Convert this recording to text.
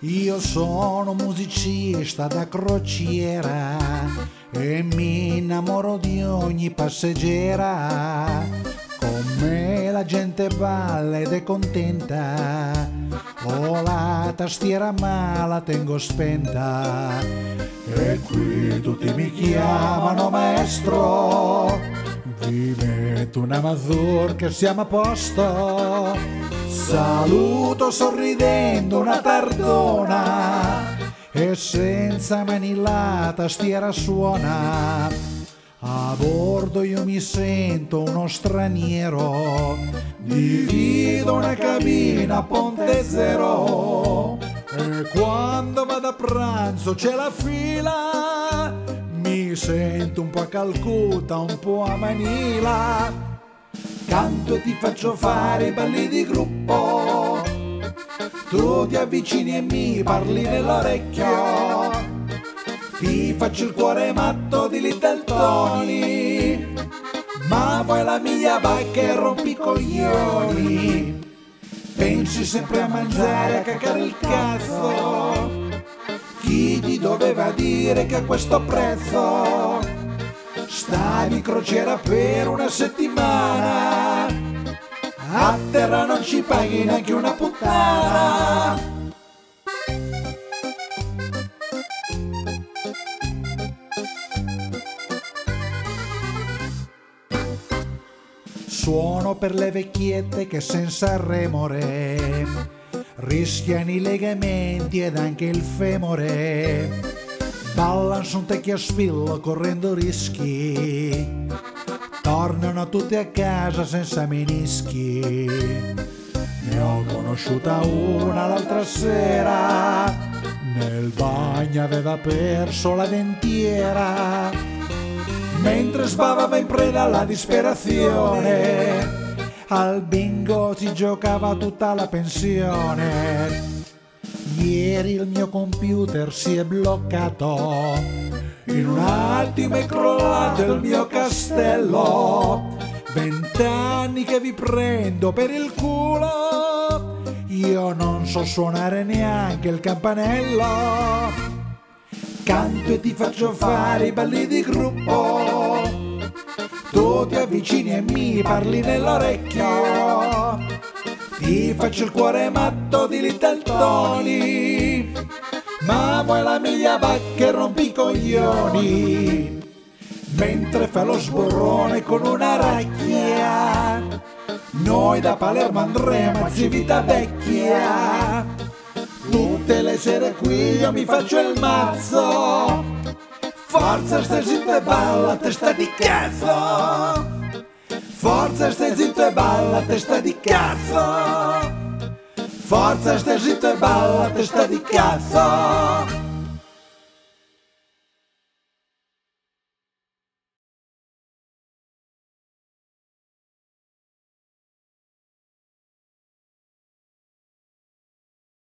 Io sono musicista da crociera e mi innamoro di ogni passeggera. Con me la gente balla ed è contenta. Ho la tastiera ma la tengo spenta. E qui tutti mi chiamano maestro. Vi metto una mazurka, siamo a posto. Saluto sorridendo una tardona e senza mani la tastiera suona. A bordo io mi sento uno straniero, divido una cabina a Ponte Zero. E quando vado a pranzo c'è la fila, mi sento un po' a Calcutta, un po' a Manila. Canto e ti faccio fare i balli di gruppo, tu ti avvicini e mi parli nell'orecchio. Ti faccio il cuore matto di Little Tony, ma vuoi la mia vacca e rompi i coglioni. Pensi sempre a mangiare, a cacare il cazzo. Chi ti doveva dire che a questo prezzo stavi in crociera per una settimana? A terra non ci paghi neanche una puttana. Suono per le vecchiette che senza remore rischiano i legamenti ed anche il femore. Ballano su un tecchio a spillo correndo rischi, tornano tutti a casa senza menischi. Ne ho conosciuta una l'altra sera, nel bagno aveva perso la dentiera. Mentre sbavava in preda alla disperazione, al bingo si giocava tutta la pensione. Ieri il mio computer si è bloccato, in un attimo è crollato il mio castello. 20 anni che vi prendo per il culo, io non so suonare neanche il campanello. Canto e ti faccio fare i balli di gruppo, tu ti avvicini e mi parli nell'orecchio. Ti faccio il cuore matto di Little Tony, ma vuoi la mia vacca e rompi i coglioni. Mentre fa lo sborrone con una racchia, noi da Palermo andremo a Civitavecchia. Tutte le sere qui io mi faccio il mazzo. Forza stai zitto e balla testa di cazzo. Forza stai zitto e balla testa di cazzo. Forza stai zitto e balla testa di cazzo.